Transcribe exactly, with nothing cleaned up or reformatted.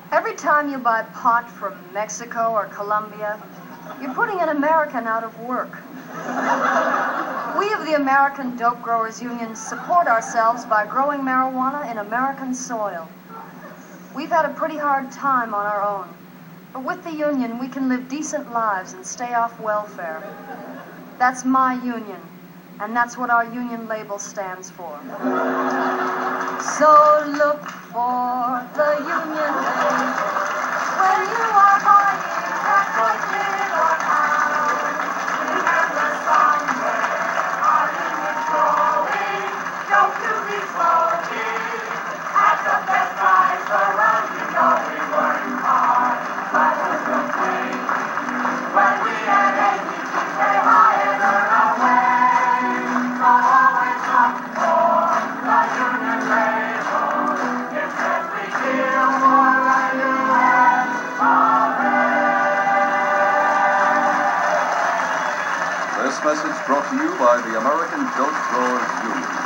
Every time you buy pot from Mexico or Colombia, you're putting an American out of work. We of the American Dope Growers Union support ourselves by growing marijuana in American soil. We've had a pretty hard time on our own, but with the union, we can live decent lives and stay off welfare. That's my union, and that's what our union label stands for. So look for the union label when you are buying crack or pound. Remember somewhere our union's growing, don't you be smoking. At the best price around, you know we work hard, but we're still paying. When we at A T C stay high and earn our way, so always look for the union label. It says we deal for the U S of A. This message brought to you by the American Dope Growers Union.